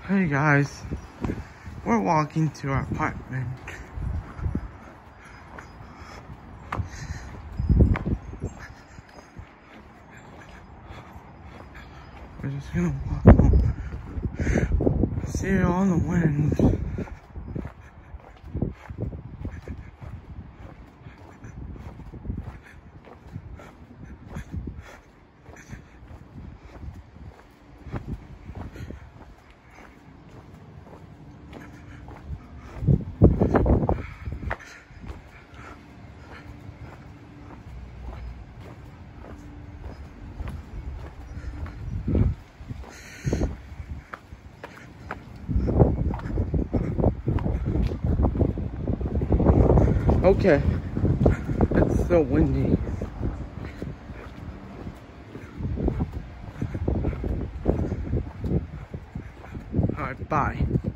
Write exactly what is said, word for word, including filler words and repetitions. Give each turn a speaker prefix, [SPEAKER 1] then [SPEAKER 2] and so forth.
[SPEAKER 1] Hey guys, we're walking to our apartment. We're just gonna walk home. See it on the wind. Okay, it's so windy. Alright, bye.